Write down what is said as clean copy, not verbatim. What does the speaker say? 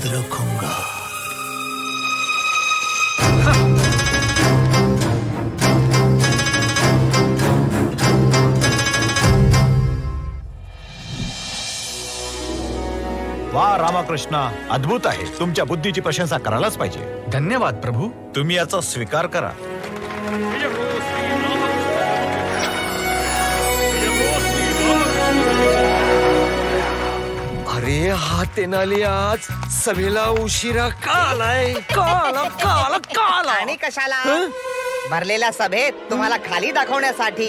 याद रखूंगा। वा रामकृष्ण, अद्भुत आहे. तुमच्या बुद्धीची प्रशंसा करायलाच पाहिजे. धन्यवाद प्रभू. तुम्ही याचा स्वीकार करा. अरे हा तेनाली आज सभेला उशिरा का आलाय? काला आणि कशाला? भरलेल्या सभेत तुम्हाला खाली दाखवण्यासाठी.